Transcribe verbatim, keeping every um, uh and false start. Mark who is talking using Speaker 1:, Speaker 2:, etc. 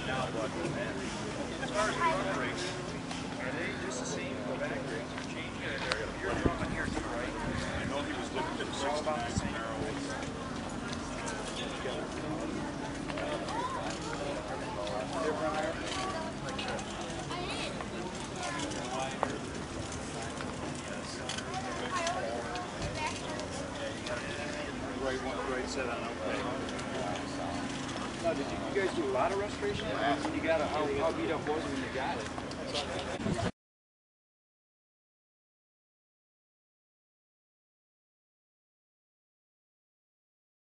Speaker 1: now, but as far as front brakes, are they just the same? The back brakes are changing. You're drumming here too, right? I know he was looking at the six to nine Camaros. Right one, right set on okay. Now, did you, you guys do a lot of restoration? Yeah. You got a, how, how beat up was it when you got it?